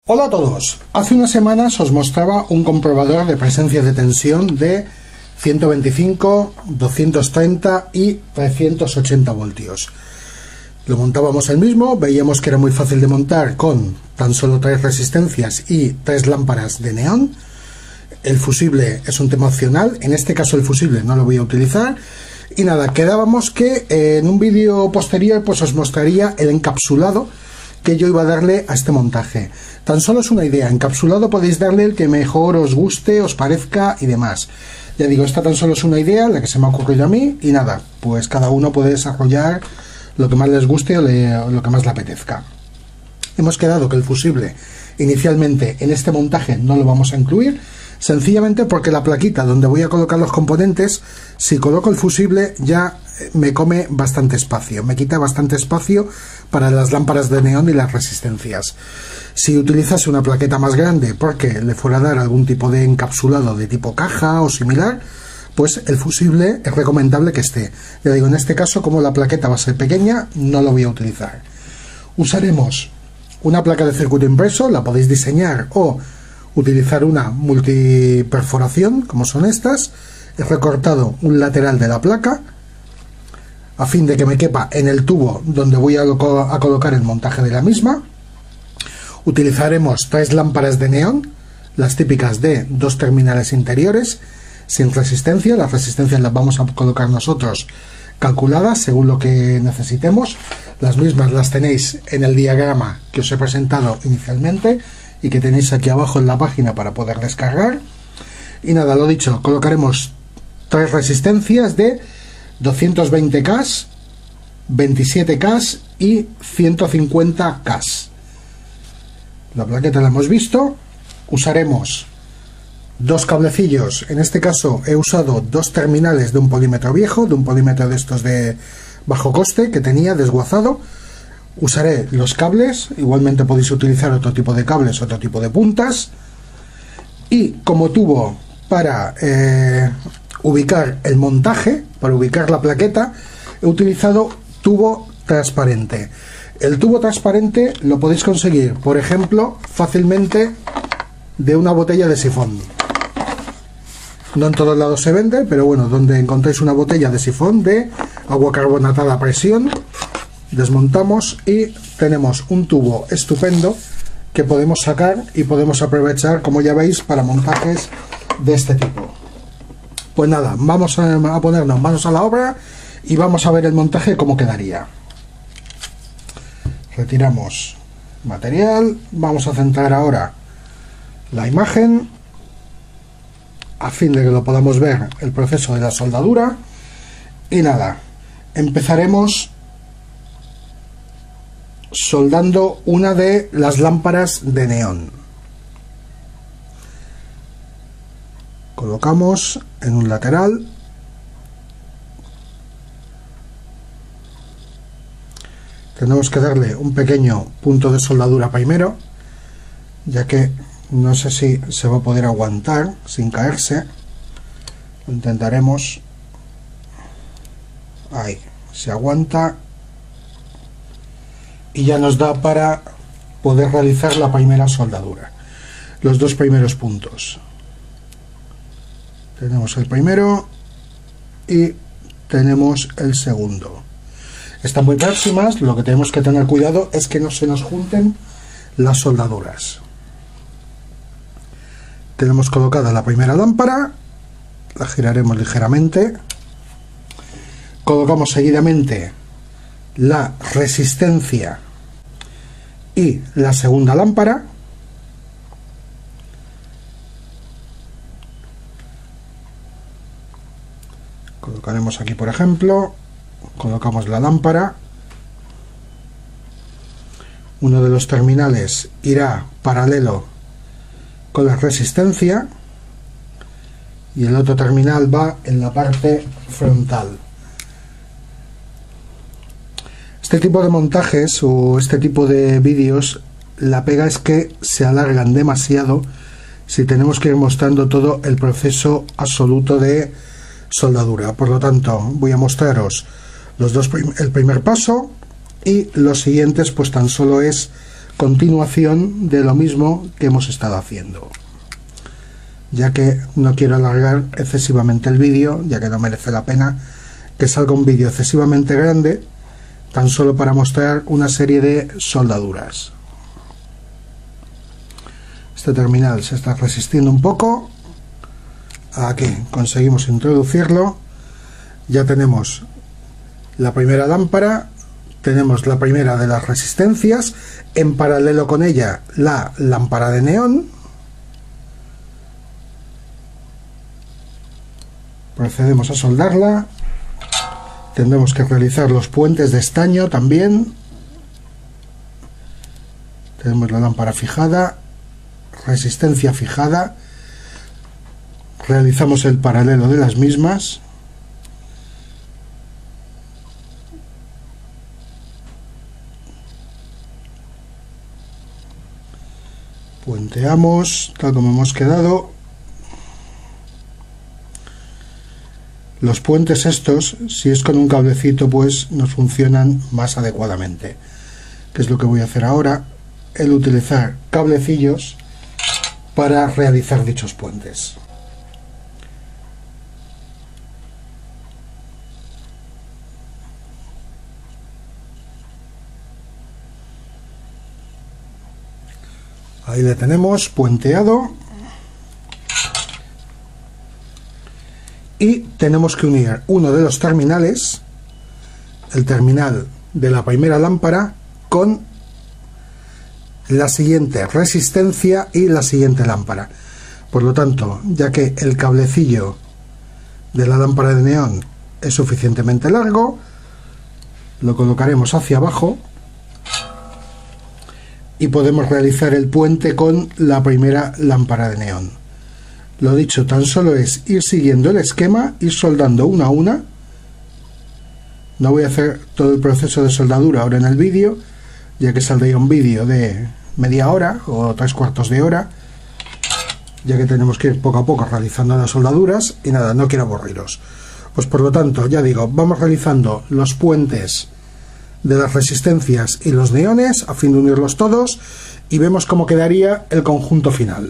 Hola a todos, hace unas semanas os mostraba un comprobador de presencia de tensión de 125, 230 y 380 voltios. Lo montábamos el mismo, veíamos que era muy fácil de montar con tan solo 3 resistencias y 3 lámparas de neón. El fusible es un tema opcional, en este caso el fusible no lo voy a utilizar. Y nada, quedábamos que en un vídeo posterior pues os mostraría el encapsulado que yo iba a darle a este montaje. Tan solo es una idea, encapsulado podéis darle el que mejor os guste, os parezca y demás. Ya digo, esta tan solo es una idea, la que se me ha ocurrido a mí, y nada, pues cada uno puede desarrollar lo que más les guste o lo que más le apetezca. Hemos quedado que el fusible inicialmente en este montaje no lo vamos a incluir, sencillamente porque la plaquita donde voy a colocar los componentes, si coloco el fusible ya me come bastante espacio, me quita bastante espacio para las lámparas de neón y las resistencias. Si utilizase una plaqueta más grande porque le fuera a dar algún tipo de encapsulado de tipo caja o similar, pues el fusible es recomendable que esté. Ya digo, en este caso, como la plaqueta va a ser pequeña, no lo voy a utilizar. Usaremos una placa de circuito impreso, la podéis diseñar o utilizar una multiperforación, como son estas. He recortado un lateral de la placa a fin de que me quepa en el tubo donde voy a colocar el montaje de la misma. Utilizaremos 3 lámparas de neón, las típicas de 2 terminales interiores, sin resistencia. Las resistencias las vamos a colocar nosotros calculadas según lo que necesitemos. Las mismas las tenéis en el diagrama que os he presentado inicialmente y que tenéis aquí abajo en la página para poder descargar. Y nada, lo dicho, colocaremos 3 resistencias de 220K, 27K y 150K. La plaqueta la hemos visto. Usaremos 2 cablecillos, en este caso he usado 2 terminales de un polímetro viejo, de un polímetro de estos de bajo coste que tenía desguazado. Usaré los cables, igualmente podéis utilizar otro tipo de cables, otro tipo de puntas. Y como tubo para ubicar el montaje, para ubicar la plaqueta, he utilizado tubo transparente. El tubo transparente lo podéis conseguir, por ejemplo, fácilmente de una botella de sifón. No en todos lados se vende, pero bueno, donde encontréis una botella de sifón de agua carbonatada a presión, desmontamos y tenemos un tubo estupendo que podemos sacar y podemos aprovechar, como ya veis, para montajes de este tipo. Pues nada, vamos a ponernos manos a la obra y vamos a ver el montaje cómo quedaría. Retiramos material, vamos a centrar ahora la imagen a fin de que lo podamos ver el proceso de la soldadura. Y nada, empezaremos soldando una de las lámparas de neón. Colocamos en un lateral. Tenemos que darle un pequeño punto de soldadura primero, ya que no sé si se va a poder aguantar sin caerse. Lo intentaremos. Ahí, se aguanta y ya nos da para poder realizar la primera soldadura, los 2 primeros puntos. Tenemos el primero y tenemos el segundo. Están muy próximas, lo que tenemos que tener cuidado es que no se nos junten las soldaduras. Tenemos colocada la primera lámpara, la giraremos ligeramente. Colocamos seguidamente la resistencia y la segunda lámpara. Colocaremos aquí, por ejemplo, colocamos la lámpara. Uno de los terminales irá paralelo con la resistencia y el otro terminal va en la parte frontal. Este tipo de montajes o este tipo de vídeos, la pega es que se alargan demasiado si tenemos que ir mostrando todo el proceso absoluto de soldadura. Por lo tanto, voy a mostraros el primer paso y los siguientes pues tan solo es continuación de lo mismo que hemos estado haciendo, ya que no quiero alargar excesivamente el vídeo, ya que no merece la pena que salga un vídeo excesivamente grande tan solo para mostrar una serie de soldaduras. Este terminal se está resistiendo un poco. Aquí conseguimos introducirlo. Ya tenemos la primera lámpara, tenemos la primera de las resistencias, en paralelo con ella la lámpara de neón. Procedemos a soldarla. Tendremos que realizar los puentes de estaño también. Tenemos la lámpara fijada, resistencia fijada. Realizamos el paralelo de las mismas. Puenteamos tal como hemos quedado. Los puentes estos, si es con un cablecito, pues nos funcionan más adecuadamente. ¿Qué es lo que voy a hacer ahora? El utilizar cablecillos para realizar dichos puentes. Ahí le tenemos puenteado. Y tenemos que unir uno de los terminales, el terminal de la primera lámpara, con la siguiente resistencia y la siguiente lámpara. Por lo tanto, ya que el cablecillo de la lámpara de neón es suficientemente largo, lo colocaremos hacia abajo y podemos realizar el puente con la primera lámpara de neón. Lo dicho, tan solo es ir siguiendo el esquema, ir soldando una a una. No voy a hacer todo el proceso de soldadura ahora en el vídeo, ya que saldría un vídeo de media hora o 3/4 de hora, ya que tenemos que ir poco a poco realizando las soldaduras. Y nada, no quiero aburriros. Pues por lo tanto, ya digo, vamos realizando los puentes de las resistencias y los neones a fin de unirlos todos y vemos cómo quedaría el conjunto final.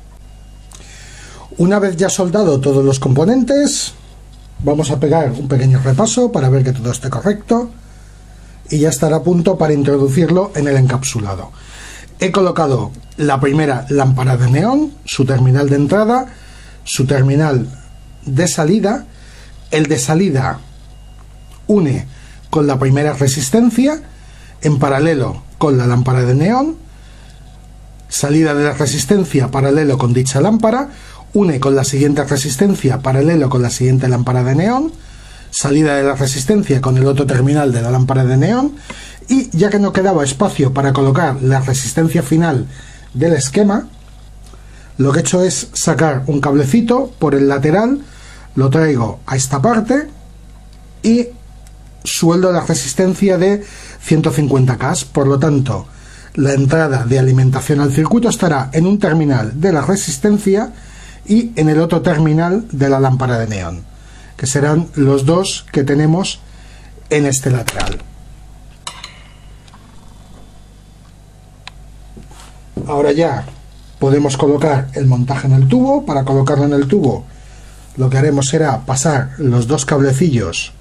Una vez ya soldado todos los componentes, vamos a pegar un pequeño repaso para ver que todo esté correcto y ya estará a punto para introducirlo en el encapsulado. He colocado la primera lámpara de neón, su terminal de entrada, su terminal de salida. El de salida une con la primera resistencia en paralelo con la lámpara de neón. Salida de la resistencia paralelo con dicha lámpara. Une con la siguiente resistencia paralelo con la siguiente lámpara de neón, salida de la resistencia con el otro terminal de la lámpara de neón, y ya que no quedaba espacio para colocar la resistencia final del esquema, lo que he hecho es sacar un cablecito por el lateral, lo traigo a esta parte y sueldo la resistencia de 150K. Por lo tanto, la entrada de alimentación al circuito estará en un terminal de la resistencia y en el otro terminal de la lámpara de neón, que serán los dos que tenemos en este lateral. Ahora ya podemos colocar el montaje en el tubo. Para colocarlo en el tubo, lo que haremos será pasar los dos cablecillos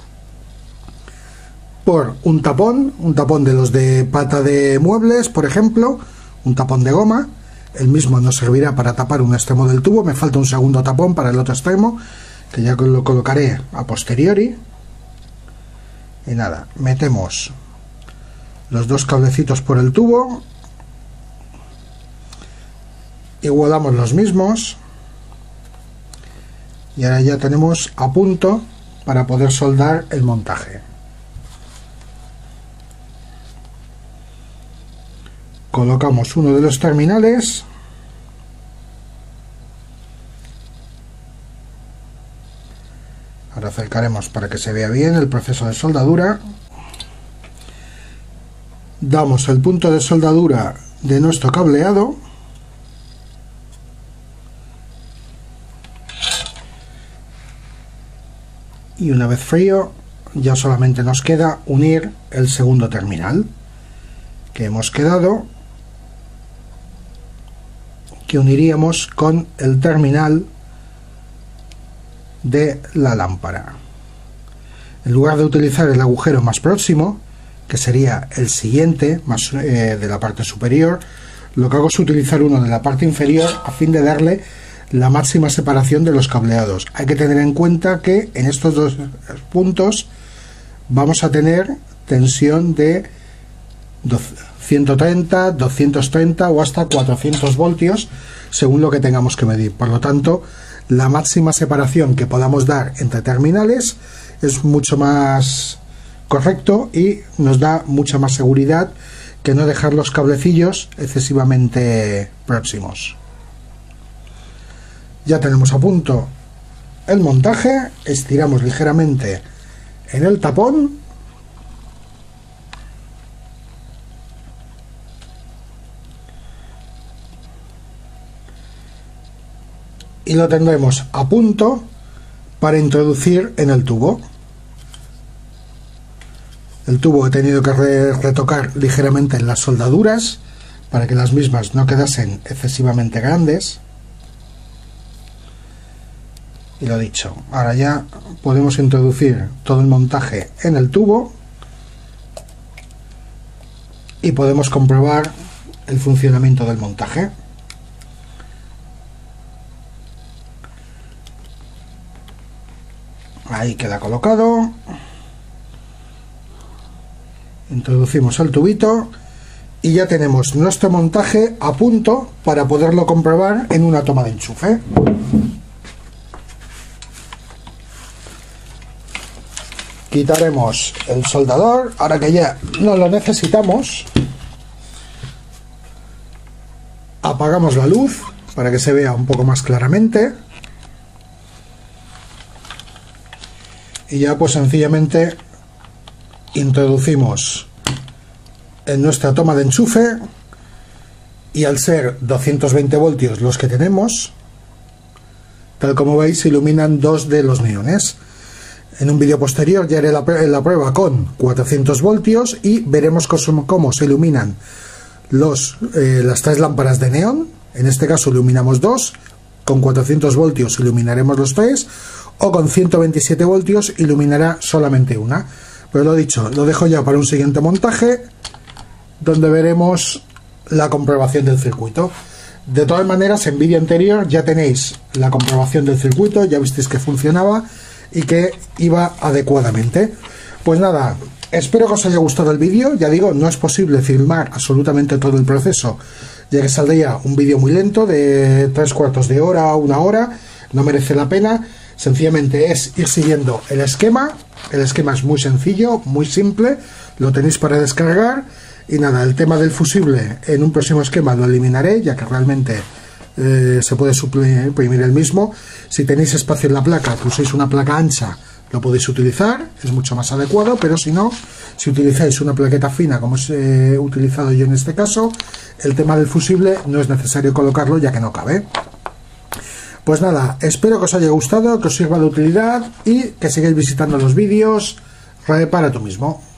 por un tapón de los de pata de muebles, por ejemplo, un tapón de goma. El mismo nos servirá para tapar un extremo del tubo. Me falta un segundo tapón para el otro extremo, que ya lo colocaré a posteriori. Y nada, metemos los dos cablecitos por el tubo, igualamos los mismos y ahora ya tenemos a punto para poder soldar el montaje. Colocamos uno de los terminales, ahora acercaremos para que se vea bien el proceso de soldadura. Damos el punto de soldadura de nuestro cableado y una vez frío ya solamente nos queda unir el segundo terminal, que hemos quedado que uniríamos con el terminal de la lámpara. En lugar de utilizar el agujero más próximo, que sería el siguiente, más de la parte superior, lo que hago es utilizar uno de la parte inferior a fin de darle la máxima separación de los cableados. Hay que tener en cuenta que en estos dos puntos vamos a tener tensión de 130, 230 o hasta 400 voltios según lo que tengamos que medir. Por lo tanto, la máxima separación que podamos dar entre terminales es mucho más correcto y nos da mucha más seguridad que no dejar los cablecillos excesivamente próximos. Ya tenemos a punto el montaje, estiramos ligeramente en el tapón y lo tendremos a punto para introducir en el tubo. El tubo he tenido que retocar ligeramente en las soldaduras para que las mismas no quedasen excesivamente grandes. Y lo dicho, ahora ya podemos introducir todo el montaje en el tubo y podemos comprobar el funcionamiento del montaje. Ahí queda colocado. Introducimos el tubito y ya tenemos nuestro montaje a punto para poderlo comprobar en una toma de enchufe. Quitaremos el soldador, ahora que ya no lo necesitamos. Apagamos la luz para que se vea un poco más claramente. Y ya pues sencillamente introducimos en nuestra toma de enchufe y al ser 220 voltios los que tenemos, tal como veis, se iluminan dos de los neones. En un vídeo posterior ya haré la prueba con 400 voltios y veremos cómo se iluminan las tres lámparas de neón. En este caso iluminamos dos, con 400 voltios iluminaremos los tres, o con 127 voltios iluminará solamente una. Pero lo dicho, lo dejo ya para un siguiente montaje donde veremos la comprobación del circuito. De todas maneras, en vídeo anterior ya tenéis la comprobación del circuito, ya visteis que funcionaba y que iba adecuadamente. Pues nada, espero que os haya gustado el vídeo. Ya digo, no es posible filmar absolutamente todo el proceso, ya que saldría un vídeo muy lento de 3/4 de hora a 1 hora, no merece la pena. Sencillamente es ir siguiendo el esquema. El esquema es muy sencillo, muy simple, lo tenéis para descargar. Y nada, el tema del fusible en un próximo esquema lo eliminaré, ya que realmente se puede suprimir el mismo. Si tenéis espacio en la placa, que uséis una placa ancha, lo podéis utilizar, es mucho más adecuado. Pero si no, si utilizáis una plaqueta fina como he utilizado yo en este caso, el tema del fusible no es necesario colocarlo, ya que no cabe. Pues nada, espero que os haya gustado, que os sirva de utilidad y que sigáis visitando los vídeos. Repara tú mismo.